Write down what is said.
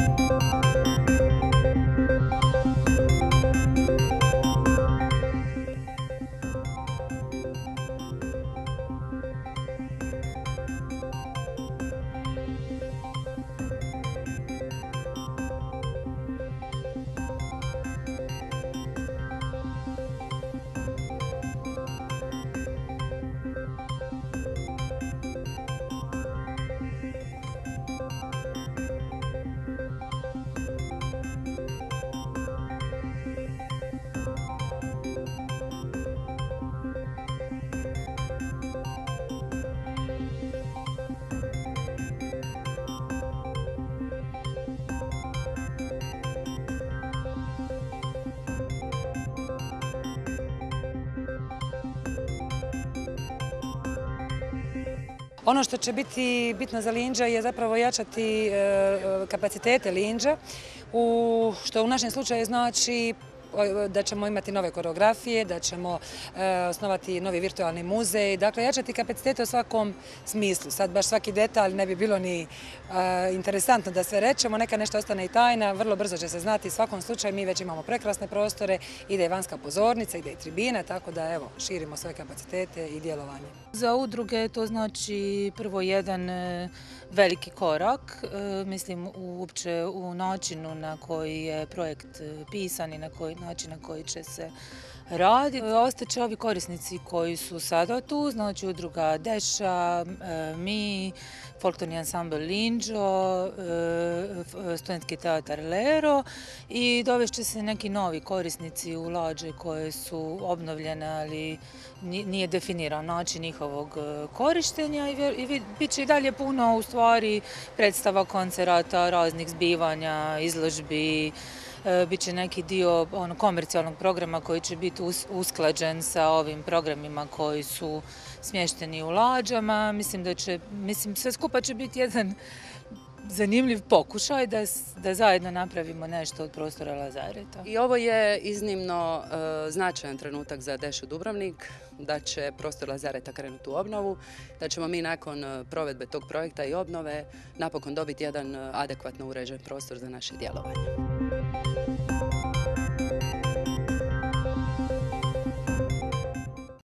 Ono što će biti bitno za Linđa je zapravo jačati kapacitete Linđa, što u našem slučaju znači da ćemo imati nove koreografije, da ćemo osnovati novi virtualni muzej, dakle jačati kapacitete u svakom smislu. Sad baš svaki detalj ne bi bilo ni interesantno da sve rečemo, neka nešto ostane i tajna, vrlo brzo će se znati. U svakom slučaju mi već imamo prekrasne prostore, ide i vanjska pozornica, ide i tribina, tako da evo, širimo svoje kapacitete i djelovanje. Za udruge to znači prvo jedan veliki korak, mislim uopće u načinu na koji je projekt pisan i na način na koji će se raditi. Ostaće ovi korisnici koji su sada tu, znači udruga Deša, mi, folklorni ansambl Linđo, studentski teatar Lero i dovešće se neki novi korisnici u lađe koje su obnovljene, ali nije definiran način njihovog korištenja i bit će i dalje puno u stvari predstava, koncerata, raznih zbivanja, izložbi. Biće neki dio komercijalnog programa koji će biti usklađen sa ovim programima koji su smješteni u lađama. Mislim, sve skupa će biti jedan zanimljiv pokušaj da zajedno napravimo nešto od prostora Lazareta. I ovo je iznimno značajan trenutak za Dešu Dubrovnik, da će prostor Lazareta krenuti u obnovu, da ćemo mi nakon provedbe tog projekta i obnove napokon dobiti jedan adekvatno uređen prostor za naše djelovanje.